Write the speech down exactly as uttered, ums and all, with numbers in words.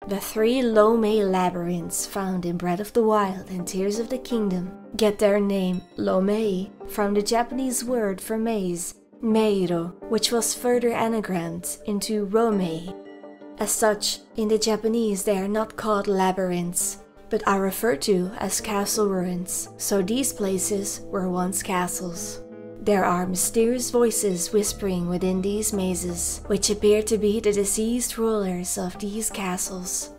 The three Lomei labyrinths found in Breath of the Wild and Tears of the Kingdom get their name Lomei from the Japanese word for maze, meiro, which was further anagrammed into Lomei. As such, in the Japanese they are not called labyrinths, but are referred to as castle ruins, so these places were once castles. There are mysterious voices whispering within these mazes, which appear to be the deceased rulers of these castles.